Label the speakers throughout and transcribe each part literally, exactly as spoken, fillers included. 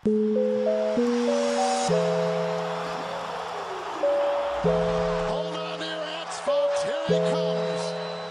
Speaker 1: on your hats, folks. Here he comes.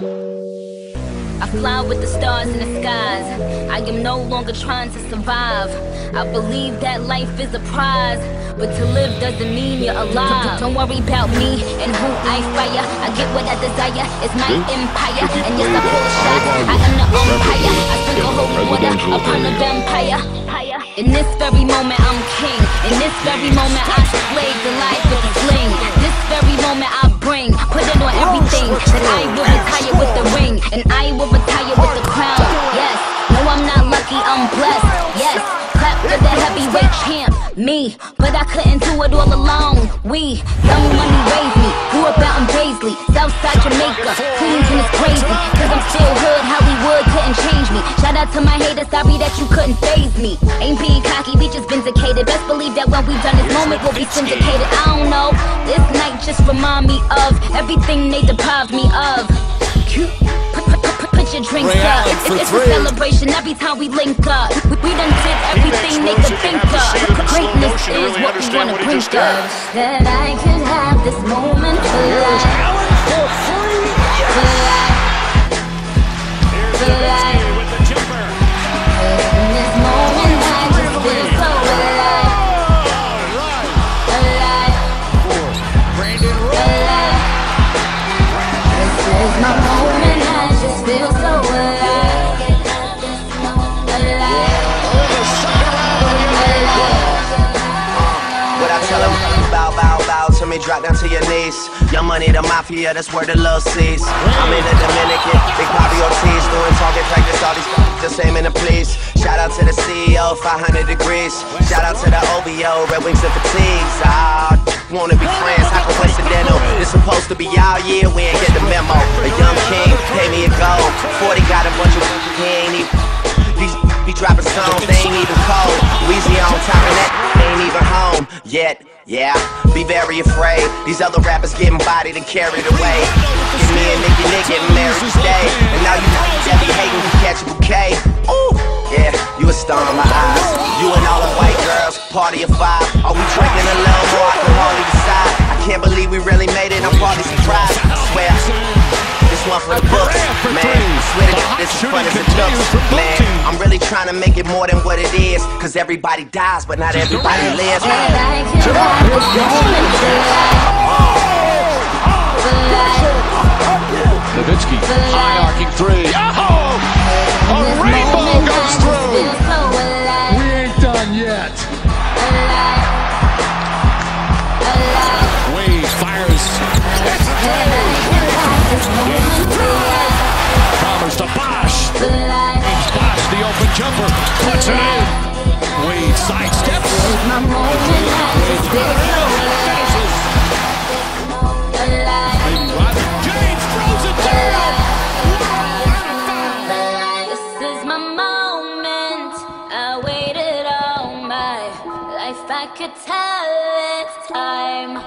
Speaker 2: I fly with the stars in the skies. I am no longer trying to survive. I believe that life is a prize, but to live doesn't mean you're alive. Don't worry about me and who I fire. I get what I desire. It's my empire, and yes, I pull shots. I am the umpire. I sprinkle holy water upon the vampire. In this very moment, I'm king. In this very moment, I slay the life with a sling. This very moment, I bring, put it on everything. That I will retire with the ring, and I will retire with the crown. Yes, no, I'm not lucky, I'm blessed. Yes, clap for the heavyweight champ, me. But I couldn't do it all alone. We, young money raised me, grew up out in Paisley, Southside Jamaica. Queenston is crazy, cause I'm still hood. Hollywood couldn't change me. Shout out to my haters, sorry that you couldn't faze me. Ain't being cocky, we just vindicated. Best believe that when we done this moment, we'll be syndicated. I don't know, this night just remind me of everything they deprived me of. Put, put, put, put your drinks up. It's, it's a celebration every time we link up. We, we done did everything they could think of. Greatness is what we wanna bring up. That I could have this moment for life. For life. For life. In this moment I just feel so alive. Alive. Alive. This is my moment, I just feel so alive. Alive.
Speaker 3: What I tell them, bow, bow, bow to me, drop down to your knees. Young money, the mafia, that's where the love sees. I'm in the Dominican, Big Bobby Ortiz, doing talking practice, all these just aiming to please. Shout out to the C E O, five hundred degrees. Shout out to the O B O, Red Wings and Fatigues. Ah, wanna be friends, how coincidental. It's supposed to be all year, we ain't get the memo. A young king, pay me a gold. forty got a bunch of he ain't even. These be dropping songs, they ain't even cold. Weezy on top of that, ain't even home yet. Yeah, be very afraid. These other rappers getting bodied and carried away. Give me and Nicky Nick getting married today. And now you that be hating, you catch a bouquet. Ooh, yeah, you a star in my eyes. You and all the white girls, party of five. Are we drinking a little more? I can hardly decide. I can't believe we really made it. I'm partly surprised. I swear. This one for the books, man. I swear to God, this is fun as it looks, man. I'm really trying to make it more than what it is, cause everybody dies, but not everybody lives.
Speaker 1: Nowitzki, high arcing three. Oh! A rainbow goes through. We ain't done yet. Wade fires. It's Chalmers to Bosch. Bosch, the open jumper, puts it in. Wade sidesteps. James throws it down.
Speaker 2: This is my moment. I waited all my life. I could tell it's time.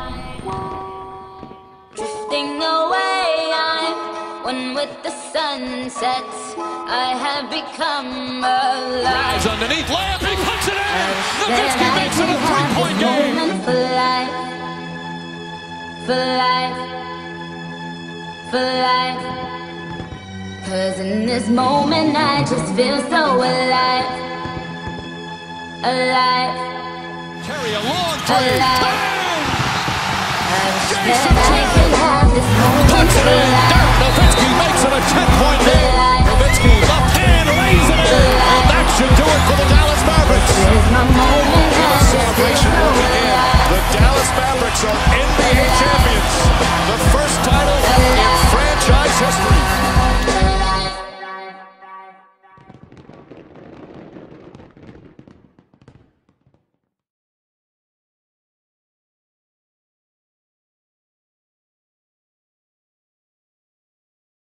Speaker 2: Drifting away, I'm one with the sunset. I have become alive.
Speaker 1: Rise underneath, layup, he puts it in. Nowitzki makes it a three-point game.
Speaker 2: For life, for life, for life. Cause in this moment I just feel so alive. Alive.
Speaker 1: Carry a long three.
Speaker 2: Alive. Jason puts it in.
Speaker 1: Dirk Nowitzki makes it a ten-point game. Nowitzki, left hand, lays it in. And that should do it for the Dallas Mavericks.